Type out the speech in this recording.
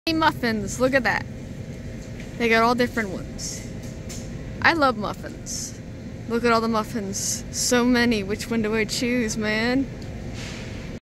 Muffins, look at that. They got all different ones. I love muffins. Look at all the muffins. So many. Which one do I choose, man?